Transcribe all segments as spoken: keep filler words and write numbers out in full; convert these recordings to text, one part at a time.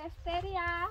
Eleftheria!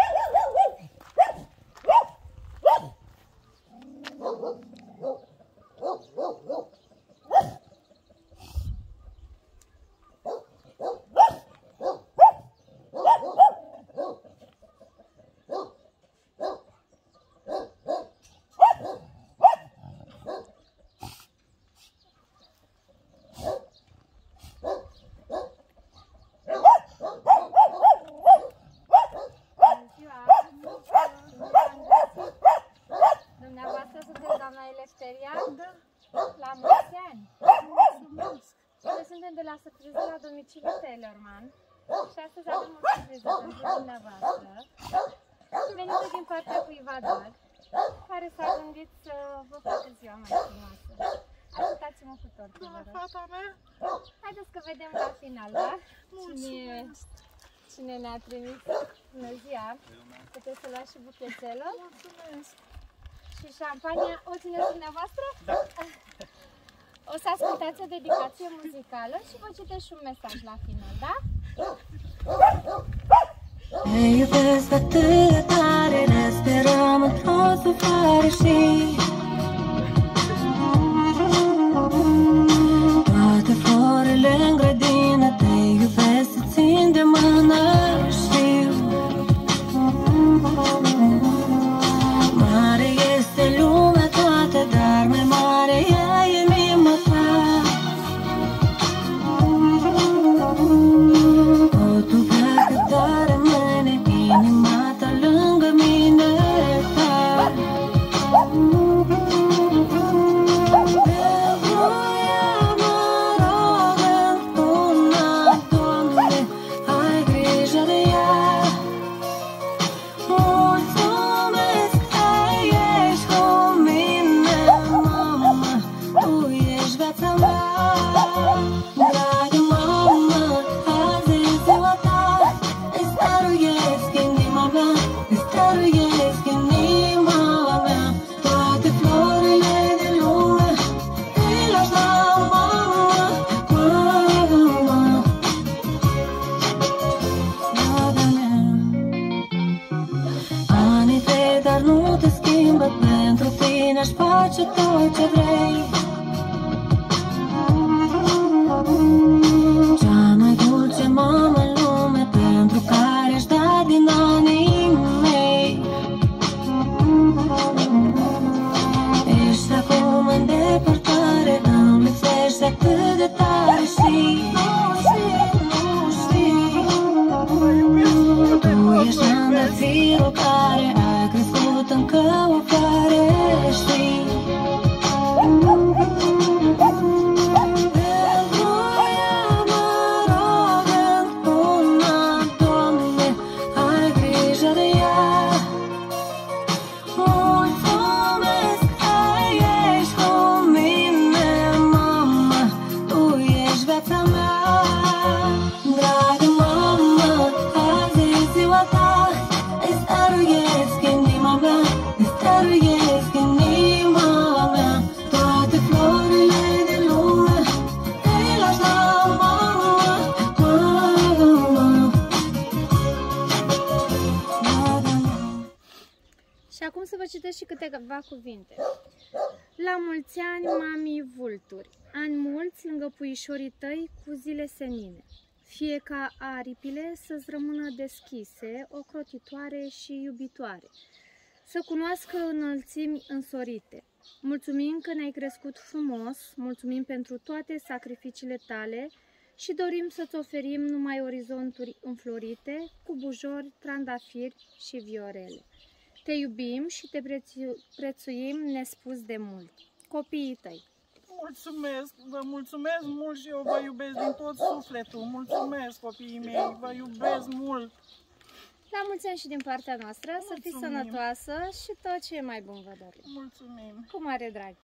Dumneavoastră sunteți doamna Eleftheria? Da. La mulți ani! Mulțumesc! Noi suntem de la surpriză la domiciliul Tellerman și astăzi avem o surpriză pentru dumneavoastră. Venită din partea cuiva drag, care s-a gândit să vă facă ziua mai frumoasă. Ajutați-mă cu tortul, vă rog. Fata mea? Haideți că vedem la final, da? Cine, cine ne-a trimis bună ziua. Puteți să luați și buchetelul. Mulțumesc! Și șampania o țineți dumneavoastră? Da. O să ascultați o dedicație muzicală și vă citesc și un mesaj la final, da? Te iubesc atât de tare, respirăm într-o suflare și toate florile în grădină, te iubesc, să țin de mână, știu. Mare este lumea toată, dar mai mare e inima ta. Totul pleacă, dar rămâne inima ta lângă mine, ta. Te voia, mă rog, într-una, Doamne, ai grijă de ea. Mulțumesc că ești cu mine, mamă, tu ești viața mea. Dragă mamă, azi e ziua ta, îți dăruiesc inima mea, îți dăruiesc inima mea. Toate florile din lume îi lași la mamă, mamă, draga mea. Anii trec, dar nu te schimbă, pentru tine aș face tot ce vrei. Cea mai dulce mamă în lume, pentru care aș da din anii mei. Ești acum în depărtare, îmi lipsești atât de tare și nu știi, nu știi. Tu ești trandafirul care a crescut încă o floare, știi. Și acum să vă citesc și câteva cuvinte. La mulți ani, mami vulturi, ani mulți lângă puișorii tăi cu zile senine. Fie ca aripile să-ți rămână deschise, ocrotitoare și iubitoare. Să cunoască înălțimi însorite. Mulțumim că ne-ai crescut frumos, mulțumim pentru toate sacrificiile tale și dorim să-ți oferim numai orizonturi înflorite cu bujori, trandafiri și viorele. Te iubim și te prețuim nespus de mult. Copiii tăi. Mulțumesc, vă mulțumesc mult și eu vă iubesc din tot sufletul. Mulțumesc, copiii mei, vă iubesc mult. La mulți ani și din partea noastră, Mulțumim. Să fiți sănătoasă și tot ce e mai bun vă dorim. Mulțumim. Cu mare drag!